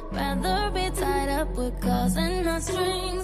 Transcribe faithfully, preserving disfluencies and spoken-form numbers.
Rather be tied up with calls and not strings.